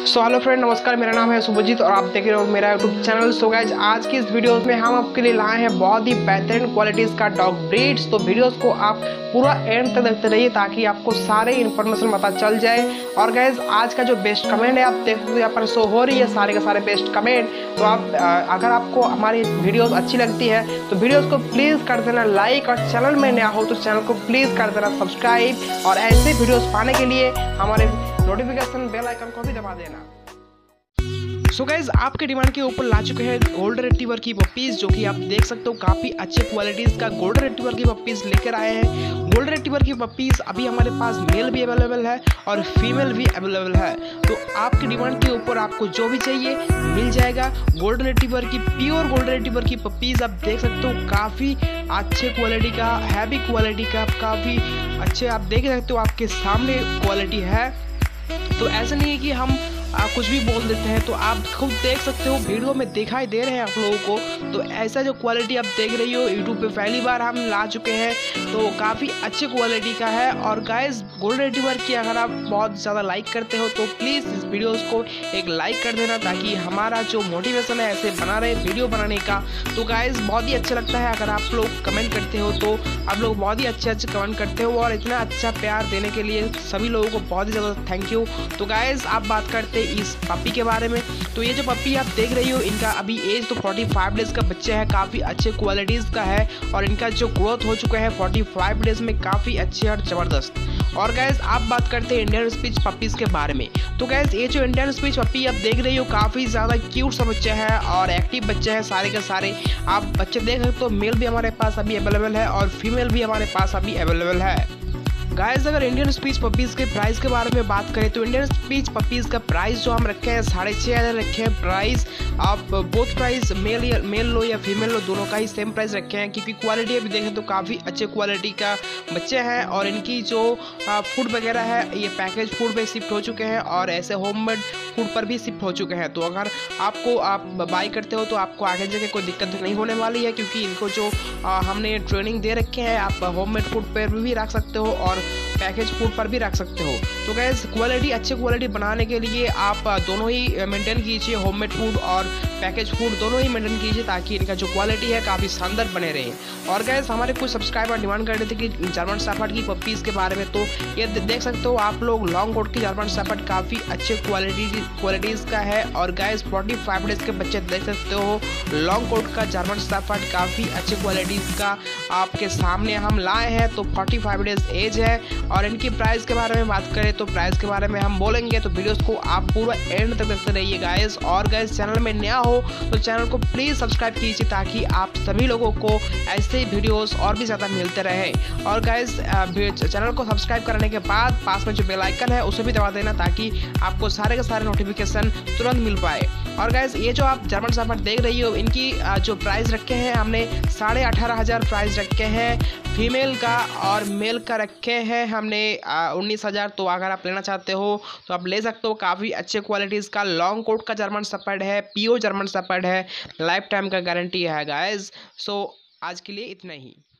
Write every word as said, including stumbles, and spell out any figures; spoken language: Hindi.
सो हेलो फ्रेंड, नमस्कार। मेरा नाम है शुभजीत और आप देख रहे हो मेरा यूट्यूब चैनल। सो गाइज, आज की इस वीडियो में हम आपके लिए लाए हैं बहुत ही बेहतरीन क्वालिटीज़ का डॉग ब्रीड्स। तो वीडियोस को आप पूरा एंड तक देखते रहिए ताकि आपको सारे इन्फॉर्मेशन पता चल जाए। और गाइज, आज का जो बेस्ट कमेंट है आप देख सकते हो यहाँ पर शो हो रही है सारे के सारे बेस्ट कमेंट। तो आप अगर आपको हमारी वीडियोस अच्छी लगती है तो वीडियोस को प्लीज़ कर देना लाइक, और चैनल में नया हो तो चैनल को प्लीज़ कर देना सब्सक्राइब। और ऐसे वीडियोस पाने के लिए हमारे नोटिफिकेशन बेल आइकन को भी दबा देना। सो गाइज, आपके डिमांड के ऊपर ला चुके हैं गोल्डन रिट्रीवर की पपीज, जो कि आप देख सकते हो काफ़ी अच्छे क्वालिटीज़ का गोल्डन रिट्रीवर की पपीज लेकर आए हैं। गोल्डन रिट्रीवर की पपीज अभी हमारे पास मेल भी अवेलेबल है और फीमेल भी अवेलेबल है। तो आपकी डिमांड के ऊपर आपको जो भी चाहिए मिल जाएगा। गोल्डन रिट्रीवर की प्योर गोल्डन रिट्रीवर की पपीज आप देख सकते हो काफ़ी अच्छे क्वालिटी का, हैवी क्वालिटी का, काफ़ी अच्छे आप देख सकते हो आपके सामने क्वालिटी है। तो ऐसा नहीं है कि हम आप कुछ भी बोल देते हैं, तो आप खुद देख सकते हो, वीडियो में दिखाई दे रहे हैं आप लोगों को। तो ऐसा जो क्वालिटी आप देख रही हो यूट्यूब पे पहली बार हम ला चुके हैं, तो काफ़ी अच्छे क्वालिटी का है। और गाइस, गोल्डन रिट्रीवर की अगर आप बहुत ज़्यादा लाइक करते हो तो प्लीज़ इस वीडियोस को एक लाइक कर देना, ताकि हमारा जो मोटिवेशन है ऐसे बना रहे वीडियो बनाने का। तो गाइस, बहुत ही अच्छा लगता है अगर आप लोग कमेंट करते हो, तो आप लोग बहुत ही अच्छे अच्छे कमेंट करते हो और इतना अच्छा प्यार देने के लिए सभी लोगों को बहुत ही ज़्यादा थैंक यू। तो गाइस, आप बात करते इस पपी के बारे में। तो ये जो पपी आप देख रही हो, इनका अभी एज तो पैंतालीस डेज का बच्चा है, काफ़ी अच्छे क्वालिटीज़ का है। और इनका जो ग्रोथ हो चुका है पैंतालीस डेज में काफ़ी अच्छे और ज़बरदस्त। और गैस, आप बात करते हैं इंडियन स्पीच पपीज़ के बारे में। तो गैस, ये जो इंडियन स्पीच पपी आप देख रही हो काफ़ी ज़्यादा क्यूट सा बच्चा है और एक्टिव बच्चा है सारे के सारे। आप बच्चे देख सकते हो, मेल भी हमारे पास अभी अवेलेबल है और फीमेल भी हमारे पास अभी अवेलेबल है। गाइस, अगर इंडियन स्पीच पपीज़ के प्राइस के बारे में बात करें तो इंडियन स्पीच पपीज़ का प्राइस जो हम रखे हैं साढ़े छः हज़ार रखे हैं प्राइस। आप बोथ प्राइस मेल या मेल लो या फीमेल लो, दोनों का ही सेम प्राइस रखे हैं, क्योंकि क्वालिटी अभी देखें तो काफ़ी अच्छे क्वालिटी का बच्चे हैं। और इनकी जो फूड वगैरह है ये पैकेज फूड पे शिफ्ट हो चुके हैं और ऐसे होममेड फूड पर भी शिफ्ट हो चुके हैं। तो अगर आपको आप बाई करते हो तो आपको आगे जाके कोई दिक्कत नहीं होने वाली है, क्योंकि इनको जो आ, हमने ट्रेनिंग दे रखे हैं, आप होममेड फूड पर भी रख सकते हो और पैकेज फूड पर भी रख सकते हो। तो गैस, क्वालिटी अच्छी क्वालिटी बनाने के लिए आप दोनों ही मेंटेन कीजिए, होममेड फूड और पैकेज फूड दोनों ही मेंटेन कीजिए, ताकि इनका जो क्वालिटी है काफ़ी शानदार बने रहे। और गैस, हमारे कुछ सब्सक्राइबर डिमांड कर रहे थे कि जर्मन शेफर्ड की पपीज़ के बारे में। तो ये देख सकते हो आप लोग, लॉन्ग कोट की जर्मन शेफर्ड काफ़ी अच्छे क्वालिटी क्वालिटीज़ का है। और गैस, फोर्टी फाइव डेज के बच्चे देख सकते हो, लॉन्ग कोट का जर्मन शेफर्ड काफ़ी अच्छे क्वालिटीज़ का आपके सामने हम लाए हैं। तो फोर्टी फाइव डेज एज है। और इनकी प्राइस के बारे में बात करें तो प्राइस के बारे में हम बोलेंगे, तो वीडियोस को आप पूरा एंड तक देखते रहिए गाइस। और गाइस, चैनल में नया हो तो चैनल को प्लीज़ सब्सक्राइब कीजिए, ताकि आप सभी लोगों को ऐसे वीडियोस और भी ज़्यादा मिलते रहे। और गाइस, चैनल को सब्सक्राइब करने के बाद पास में जो बेल आइकन है उसे भी दबा देना, ताकि आपको सारे के सारे नोटिफिकेशन तुरंत मिल पाए। और गाइस, ये जो आप जर्मन शेफर्ड देख रही हो, इनकी जो प्राइस रखे हैं हमने साढ़े अठारह हज़ार प्राइस रखे हैं फीमेल का, और मेल का रखे हैं हमने उन्नीस हज़ार। तो अगर आप लेना चाहते हो तो आप ले सकते हो। काफ़ी अच्छे क्वालिटीज़ का लॉन्ग कोट का जर्मन शेफर्ड है, प्योर जर्मन शेफर्ड है, लाइफ टाइम का गारंटी है गाइस। सो आज के लिए इतना ही।